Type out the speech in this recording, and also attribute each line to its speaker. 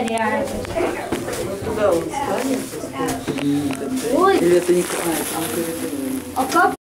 Speaker 1: Вот туда он станет.
Speaker 2: Ой.
Speaker 1: Или это не... А, это не коридор.
Speaker 2: А как?